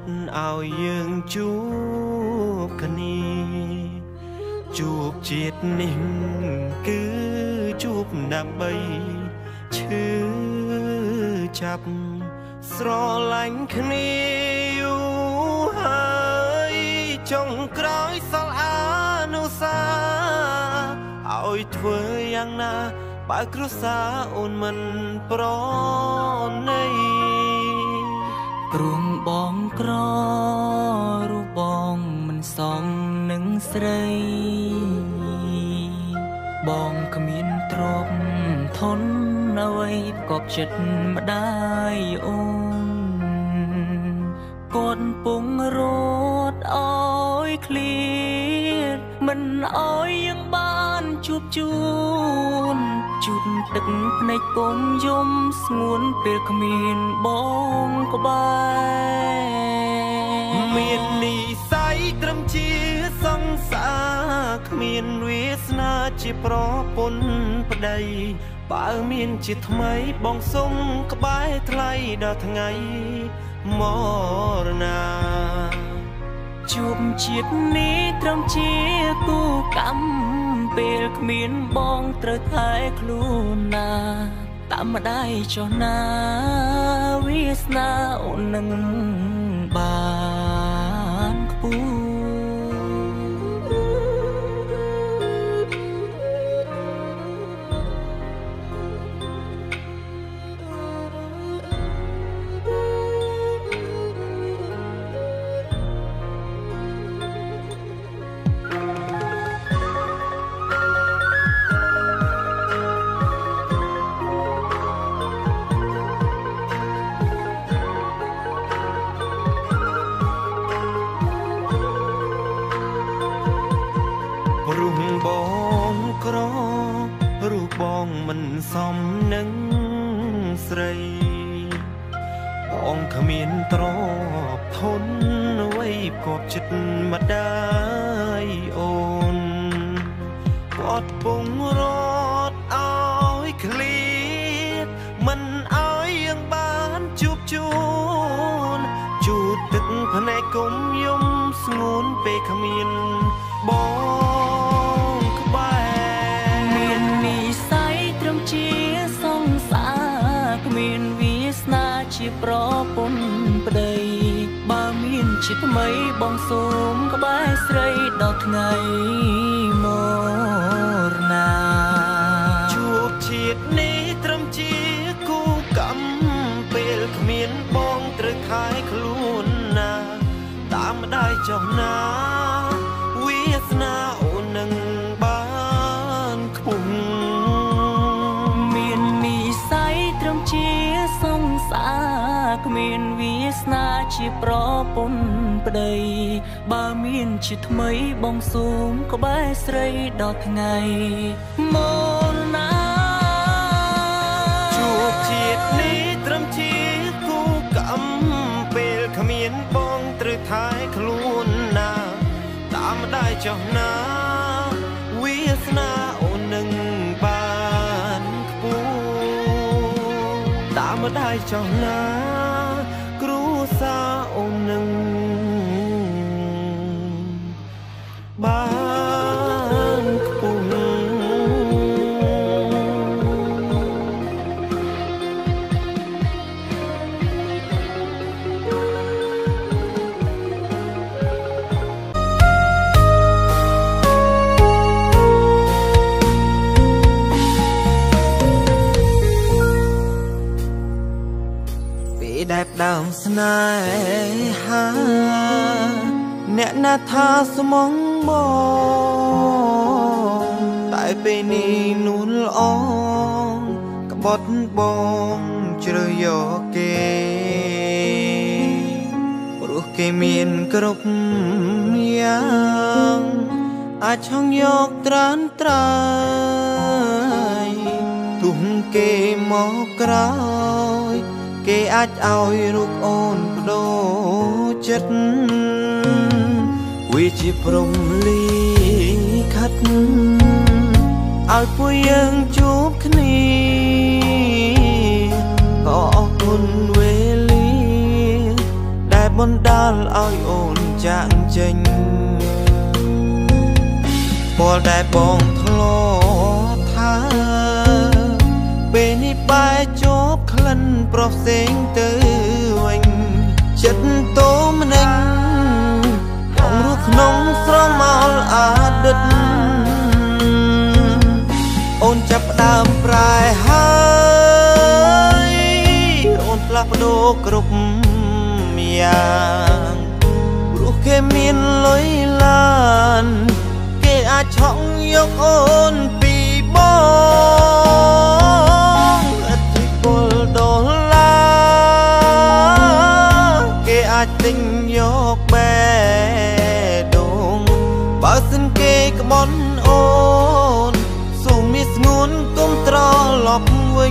เอาយើងជួបគ្នាជួបជាតិនេះគឺជួបដើម្បីឈឺចាប់ស្រឡាញ់គ្នាយូរហើយចុងក្រោយសល់អានុសាឲ្យធ្វើយ៉ាងណាបើគ្រួសារអូនមិនប្រណីព្រួងបងក្ររូបបងមិនសមនឹងស្រីបងគ្មានទ្រព្យធនអ្វីប្រកបចិត្តម្ដាយអូនគាត់ពងរត់អើយឃ្លៀតមិនអើយយើងបានជួបជូនជូតទឹកភ្នែកកុំយំស្ងួនពេលគ្មានបងក្បែរមាននិស័យត្រឹមជាសង្សារគ្មានវាសនាជាប្រពន្ធប្តីបើមានជាថ្មីបងសុំក្បែរថ្លៃដល់ថ្ងៃមរណាជួបជាតិនេះត្រឹមជាគូកម្មពេលគ្មានបងត្រូវថែខ្លួនណាតាមម្ដាយចុះណាវាសនាអូននឹងបានខ្ពស់រូបបងមិនសមនឹងស្រីបងគ្មានទ្រព្យធនអ្វីប្រកបចិត្តម្ដាយអូនគាត់ពងរត់អើយឃ្លៀតមិនអើយយើងបានជួបជូនជូតទឹកភ្នែកកុំយំស្ងួនពេលគ្មានបងក្បែរមាននិស័យត្រឹមជាសង្សារគ្មានវាសនាជាប្រពន្ធប្តីបើមានជាថ្មីបងសូមក្បែរស្រីដល់ថ្ងៃមរណាជួបជាតិនេះត្រឹមជាគូកម្មពេលគ្មានបងត្រូវខែខ្លួនណាតាមម្ដាយចុះណាវាសនាអូននឹងបានខ្ពស់មាននិស័យត្រឹមជាសង្សារគ្មានវាសនាជាប្រពន្ធប្តីបើមានជាថ្មីបងសូមក្បែរស្រីដល់ថ្ងៃមរណាជួបជាតិនេះត្រឹមជាគូកម្មពេលគ្មានបងត្រូវថែខ្លួនណាតាមម្ដាយចុះណាវាសនាអូននឹងបានខ្ពស់តាមម្ដាយចុះណាគ្រួសារអូននឹងបានខ្ពស់ដែលផ្ដើមស្នេហាអ្នកណាថាស្មងបងតែពេលនេះនួនល្អក្បត់បងជ្រើយកគេព្រោះគេមានគ្រប់យ៉ាងអាចឆង់យកត្រានត្រៃទុំគេមកក្រោយគេអាចឲ្យរូបអូនបដូរចិត្តវាជាព្រំលីខិតឲ្យពួកយើងជួបគ្នាក៏អរគុណវេលាដែលបណ្ដាលឲ្យអូនចាក់ចេញពលដែលបងធ្លាប់ថាពេលនេះបែរជាប់ក្លិនប្រុសផ្សេងទៅវិញចិត្តតូមនឹងបងរស់ក្នុងស្រមោលអតីតអូនចាប់ផ្ដើមប្រែហើយអូនផ្លាស់ប្ដូរគ្រប់យ៉ាងព្រោះគេមានលុយឡានគេអាចឆក់យកអូនពីបងឥទ្ធិពលដុល្លារគេអាចទិញយកបេះដូងបើសិនគេក្បន់អូនសូមមានស្ងួនកុំត្រឡប់វិញ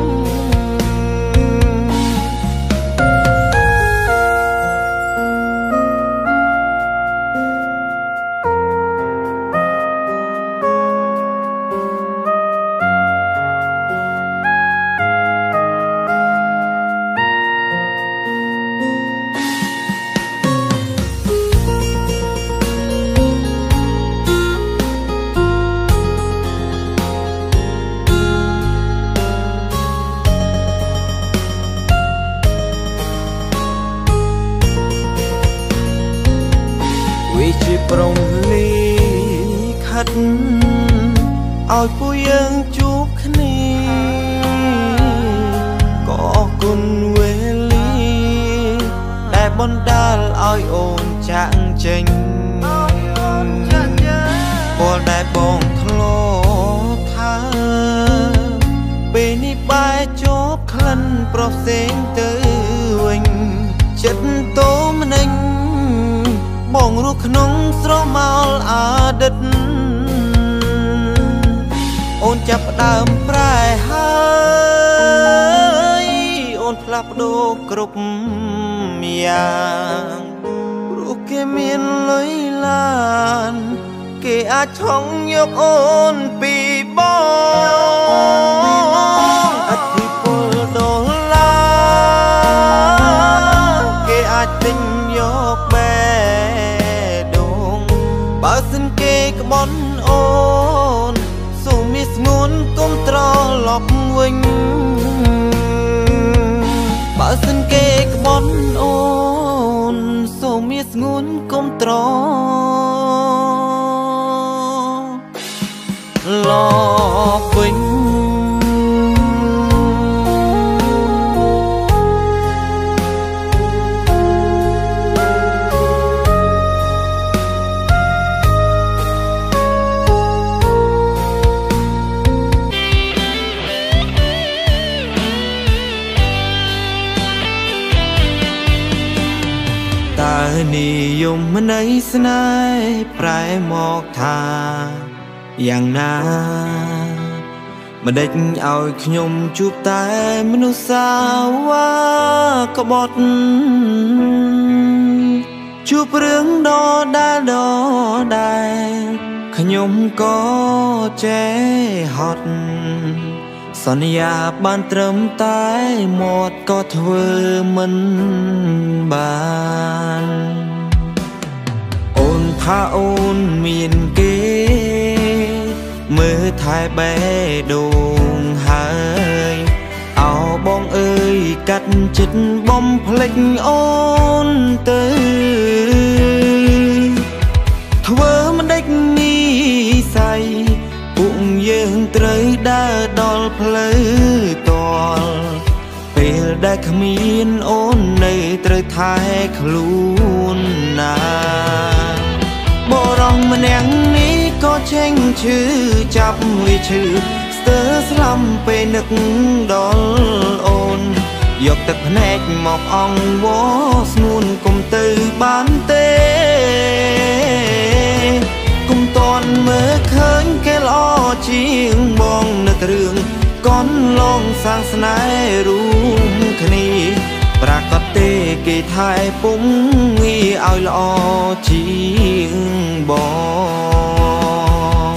ជាប្រងលីខិតឲ្យពួកយើងជួបគ្នាក៏អរគុណវេលាដែលបណ្ដាលឲ្យអូនចាក់ចេញពលដែលបងធ្លាប់ថាពេលនេះបែរជាប់ក្លិនប្រុសផ្សេងទៅវិញចិត្តតូមនឹងបងរស់ក្នុងស្រមោលអតីតអូនចាប់ផ្ដើមប្រែហើយអូនផ្លាស់ប្ដូរគ្រប់យ៉ាងព្រោះគេមានលុយឡានគេអាចឆក់យកអូនពីបងឥទ្ធិពលដុល្លារគេអាចទិញយកបេះបើសិនគេក្បន់អូនសូមមានស្ងួនកុំត្រឡប់វិញបើសិនគេក្បន់អូនសូមមានស្ងួនកុំត្រឡប់វិញ និយមន័យស្នេហ៍ប្រែមកថាយ៉ាងណាមិនដេចឲ្យខ្ញុំជួបតែមនុស្សសាវ៉ាក្បត់ជួបរឿងដដែលខ្ញុំក៏ចេះហត់សន្យាបានត្រឹមតែមាត់ក៏ធ្វើមិនបានអូនថាអូនមានគេមើលថែបេះដូងហើយអោបងអើយកាត់ចិត្តបំភ្លេចអូនទៅធ្វើមិនដេចនិស័យពួកយើងត្រូវដើរដល់ផ្លូវតល់ពេលដែលគ្មានអូននៅត្រូវថែខ្លួនណាបរោះម្នាក់នេះក៏ចេញឈឺចាប់វាឈឺស្ទើរស្លាប់ពេលនឹកដល់អូនយកទឹកភ្នែកមកអង្វរស្ងួនកុំទៅបានទេកុំតន់មើលឃើញគេល្អជាងបងនៅរឿងកនឡងសាងស្នេហ៍រួមគ្នាប្រាកដទេគេថែពុំងាឲ្យល្អជាងបង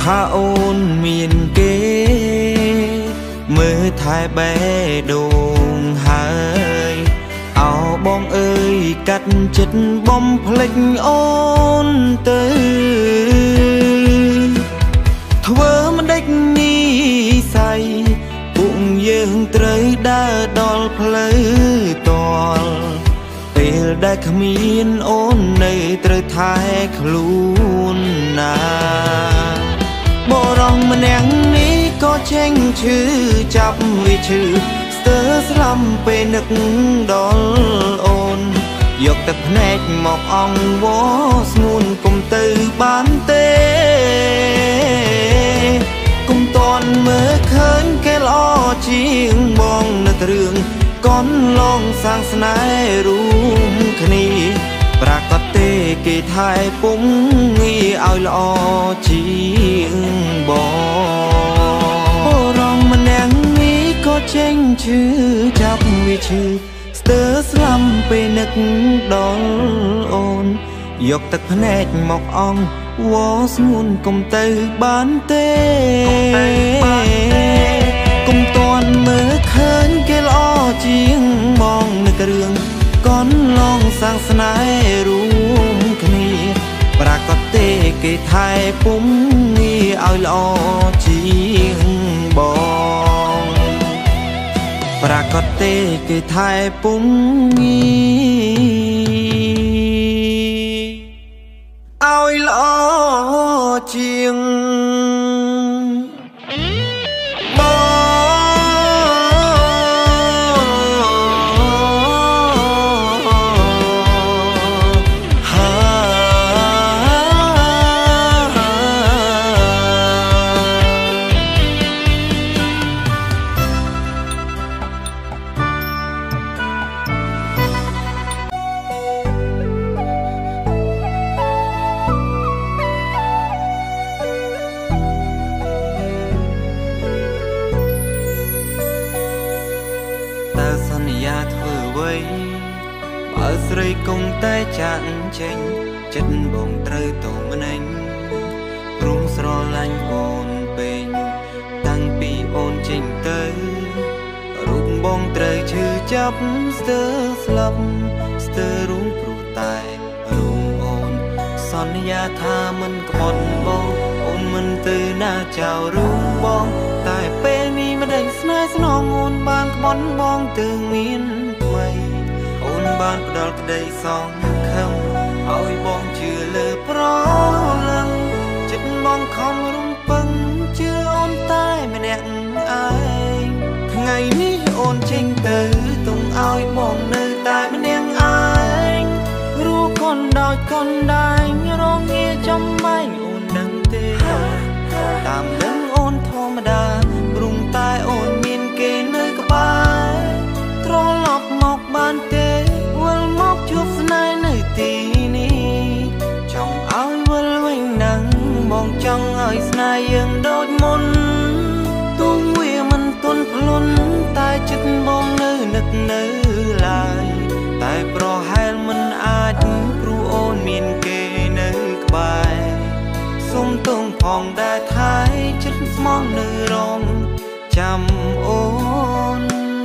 ថាអូនមានគេមើលថែបេះដូងហើយអោបងអើយកាត់ចិត្តបំភ្លេចអូនទៅធ្វើមិនដេចនីស័យពួកយើងត្រូវដើរដល់ផ្លូវតល់ពេលដែលគ្មានអូននៅត្រូវថែខ្លួនណាបរងម្នាក់នេះក៏ចេញឈឺចាប់វាឈឺស្ទើរស្លាប់ពេលនឹកដល់អូនយកទឹកភ្នែកមកអង្វរស្ងួនកុំទៅបានទេកុំតន់មើលឃើញគេល្អជាងបងនៅរឿងកនឡងសាងស្នេហ៍រួមគ្នាប្រាកដទេគេថែពុំងាឲ្យល្អជាងបងរងម្នាក់នេះក៏ចេញឈឺចាប់វាឈឺស្ទើរស្លាប់ពេលនឹកដល់អូនយកទឹកភ្នែកមកអង្វរស្ងួនកុំទៅបានទេកុំតន់មើលឃើញគេល្អជាងបងនៅរឿងកនឡងសាងស្នេហ៍រួមគ្នាប្រាកដទេគេថែពុំងាឲ្យល្អជាងបងប្រាកដទេគេថែពុំងាឲ្យល្អជាងបើស្រីគង់តែចាក់ចេញចិត្តបងត្រូវតម្នេញព្រមស្រឡាញ់អូនពេញតាំងពីអូនចេញទៅរូបបងត្រូវឈឺចាប់ស្ទើរស្លាប់ស្ទើររូបព្រោះតែរូបអូនសន្យាថាមិនក្បត់បងអូនមិនទៅណាចោលរូបបងតែពេលនេះមិនដឹងស្នេហ៍ស្នងអូនបានក្បត់បងទៅមានថ្មីអូនបានផ្ដល់ក្តីសងខឹងឲ្យបងជឿលើប្រលឹងចិត្តបងខំរំពឹងជឿអូនតែម្នាក់ឯងថ្ងៃនេះអូនចេញទៅទុំឲ្យបងនៅតែម្នាក់ឯងរੂកនដោយកនដែងរងងារចំបែងអូនដឹងទេតាមដឹងអូនធម្មតាព្រមតែអូនមានគេនៅក្បែរត្រឡប់មកបានទេវិលមកជួបស្នេហ៍នៅទីនេះចង់ឲ្យវិលវិញនឹងបងចង់ឲ្យស្នេហ៍យើងដូចមុនទុំវាមិនទន់ភ្លន់តែចិត្តបងនៅនឹកនៅឡើយតែប្រហែលមិនអាចព្រោះអូនមានគេនៅក្បែរសុំទងផងដែរថែចិត្តស្មងនៅរងចាំអូន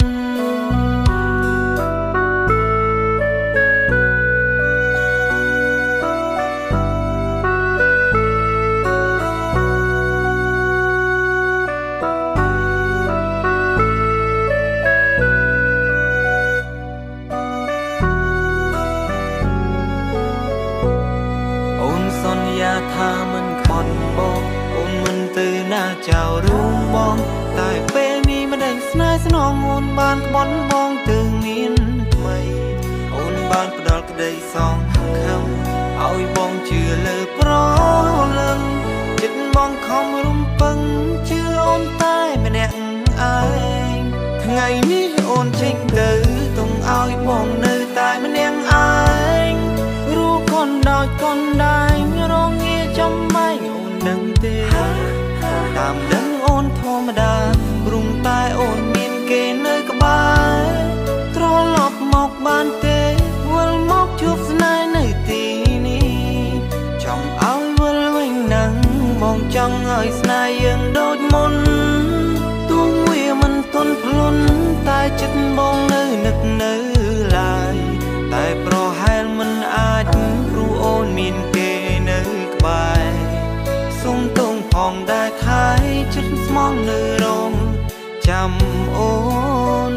ថាមិនក្បត់បងអូនមិនទៅណាចោលរួមបងតែពេលនេះមិនដឹងស្នេហ៍ស្នងអូនបានក្បត់បងទៅមានថ្មីអូនបានផ្ដល់ក្តីសងខឹងឲ្យបងជឿលើប្រលឹងចិត្តបងខំរំពឹងជឿអូនតែម្នាក់ឯងថ្ងៃនេះអូនចេញទៅទុំឲ្យបងនៅតែម្នាក់ឯងរੂកនដោយកនដែងរងងារចំបែងអូនដឹងទេតាមដឹងអូនធម្មតាព្រមតែអូនមានគេនៅក្បែរត្រឡប់មកបានទេវិលមកជួបស្នេហ៍នៅទីនេះចង់ឲ្យវិលវិញនឹងបបងចង់ឲ្យស្នេហ៍យើងដូចមុនទោះវាមិនទន់ភ្លន់តែចិត្តបងនៅនឹកនៅឡើយតែប្រហែលមិនអាចព្រោះអូនមានគេនៅក្បែរសុំទងផងដែរថែចិត្តស្មងនៅរងចាំអូន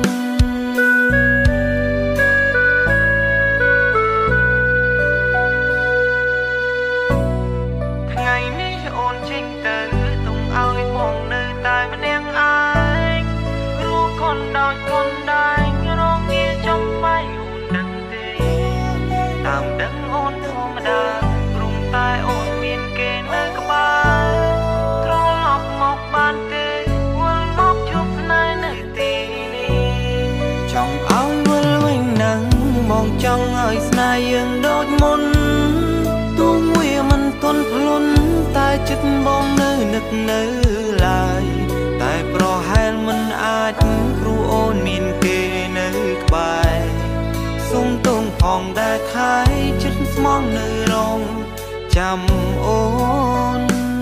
ថ្ងៃនេះអូនចេញទៅទុំឲ្យបងនៅតែម្នាក់ឯងព្រោះคนដោយคนដែររងងារចំបាយអូនដឹងទេតាមដឹងអូនធម្មតាព្រមតែអូនមានគេនៅក្បែរត្រឡប់មកបានទេវិលមកជួបស្នេហ៍នៅទីនេះចង់ឲ្យវិលវិញនឹងបងចង់ឲ្យស្នេហ៍យើងដូចមុនទោះវាមិនទន់ភ្លន់តែចិត្តបងនៅនឹកនៅឡើយតែប្រហែលមិនអាចព្រោះអូនមានគេនៅក្បែរសុំទងផងដែរថែចិត្តស្មងនៅរងចាំអូន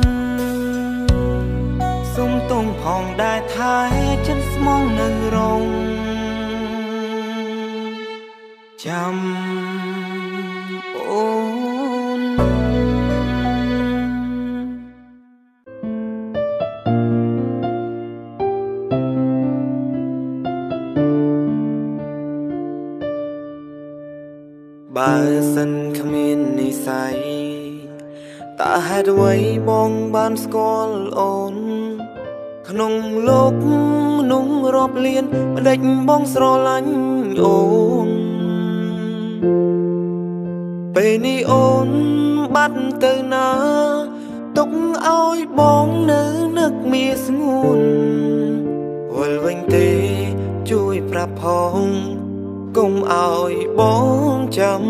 សុំទងផងដែរថែចិត្តស្មងនៅរងចាំអូនបើសិនគ្មាននិស្ស័យតើហេតុអ្វីបងបានស្គាល់អូនក្នុងលោកមនុស្សរាប់លានម្ដេចបងស្រឡាញ់អូនពេលនេះអូនបាត់ទៅណាទុកឲ្យបងនៅនឹកមាសស្ងួនវិលវិញទេជួយប្រាប់ផងកុំឲ្យបងចាំ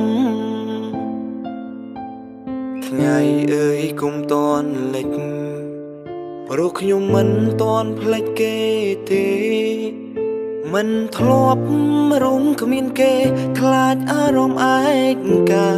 ថ្ងៃអើយគុំតន់លិចព្រោះខ្ញុំមិនតន់ភ្លេចគេទេមិនធ្លាប់រុំគ្មានគេខ្លាចអារម្មណ៍ឯកា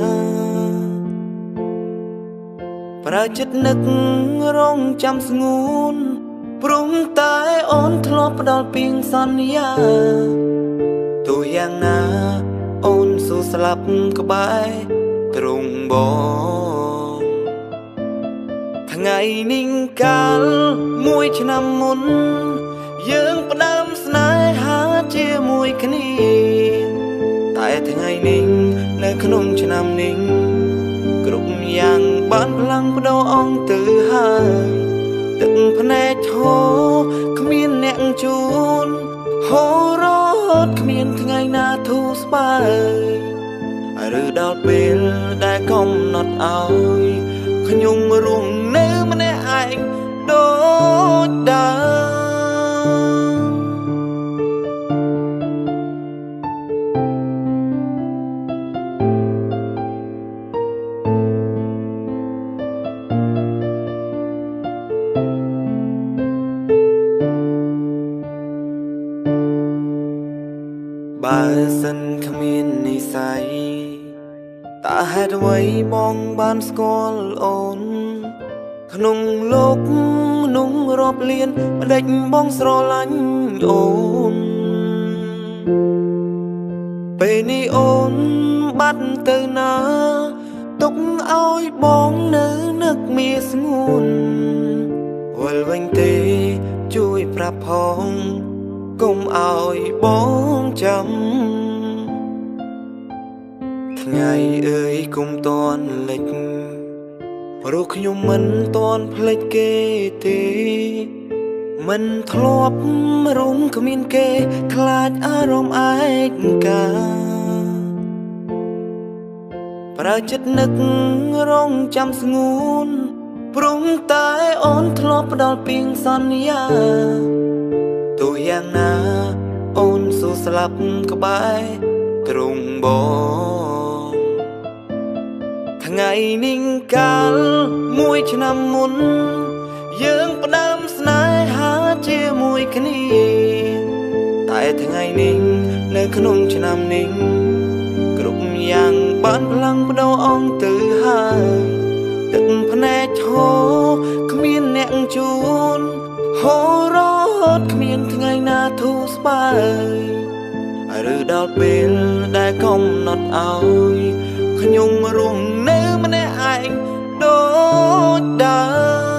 ប្រើចិត្តនឹករងចាំស្ងួនព្រមតែអូនធ្លាប់ផ្ដល់ពីងសន្យាទោះយ៉ាងណាអូនស៊ូស្លាប់ក្បែរទ្រង់បងថ្ងៃនេះកាលមួយឆ្នាំមុនយើងផ្ដើមស្នេហាជាមួយគ្នាតែថ្ងៃនេះនៅក្នុងឆ្នាំនេះគ្រប់យ៉ាងបានផ្លាំងប្ដូរអង្គទៅហើយទឹកភ្នែកឈរគ្មានអ្នកជួនហូររត់គ្មានថ្ងៃណាធូរស្បើយឬដល់ពេលដែលកំណត់ឲ្យខ្ញុំរស់នៅម្នាក់ឯងដូចដើមបើសិនគ្មាននិស្ស័យតើហេតុអ្វីបងបានស្គាល់អូនក្នុងលោកមនុស្សរាប់លានម្ដេចបងស្រឡាញ់អូនពេលនេះអូនបាត់ទៅណាទុកឲ្យបងនៅនឹកមាសស្ងួនវិលវិញទេជួយប្រាប់ផងកុំឲ្យបងចាំថ្ងៃអើយគុំតន់លិចព្រោះខ្ញុំមិនតន់ភ្លេចគេទេមិនធ្លាប់រុំគ្មានគេខ្លាចអារម្មណ៍ឯកាប្រើចិត្តនឹករងចាំស្ងួនព្រមតែអូនធ្លាប់ផ្ដល់ពីងសន្យាទោះយ៉ាងណាអូនស៊ូស្លាប់ក្បែរទ្រង់បងថ្ងៃនេះកាលមួយឆ្នាំមុនយើងផ្ដើមស្នេហាជាមួយគ្នាតែថ្ងៃនេះនៅក្នុងឆ្នាំនេះគ្រប់យ៉ាងបានផ្លាំងប្ដូរអង្គទៅហើយទឹកភ្នែកឈរគ្មានจูนโหรถគ្មានថ្ងៃណាធូរស្បើយឬដល់ពេលដែលកំណត់ឲ្យខ្ញុំរងនៅម្នាក់ឯងដូចដើម